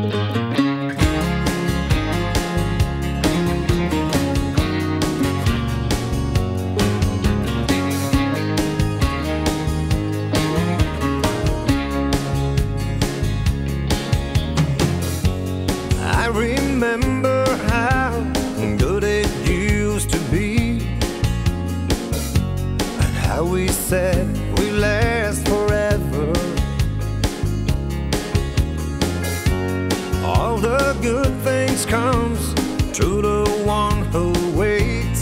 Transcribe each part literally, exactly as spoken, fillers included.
I remember how good it used to be, and how we said we last forever. All the good things comes to the one who waits,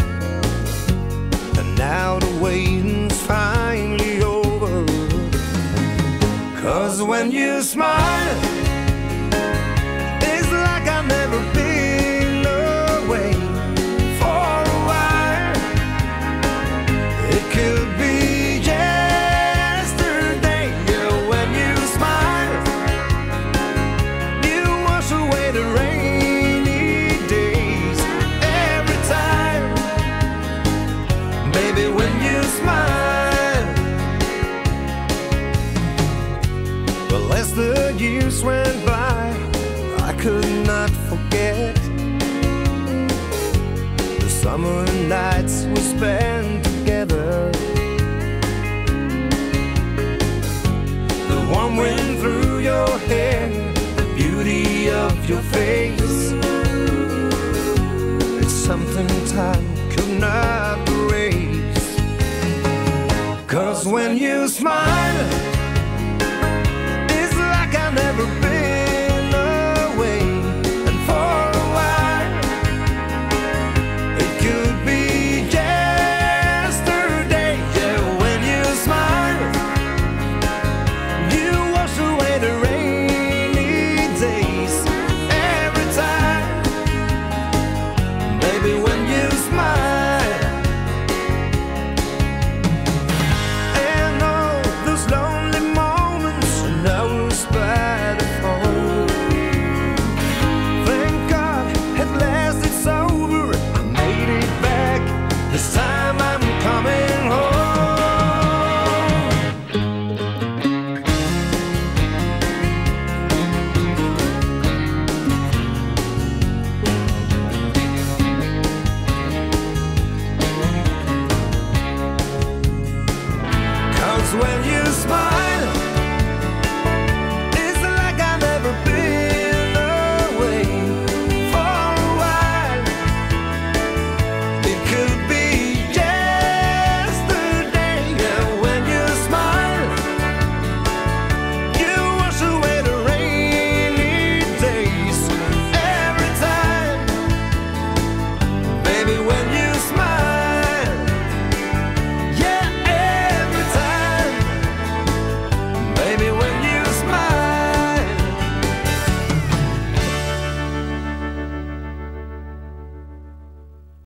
and now the waiting's finally over. 'Cause when you smile, I've never been away for a while. It could be yesterday. Yeah, when you smile, you wash away the rainy days. Every time, baby, when you smile. Well, as the years went by, I could not forget the summer nights we spent together, the warm wind through your hair, the beauty of your face. It's something time could not erase. 'Cause when you smile,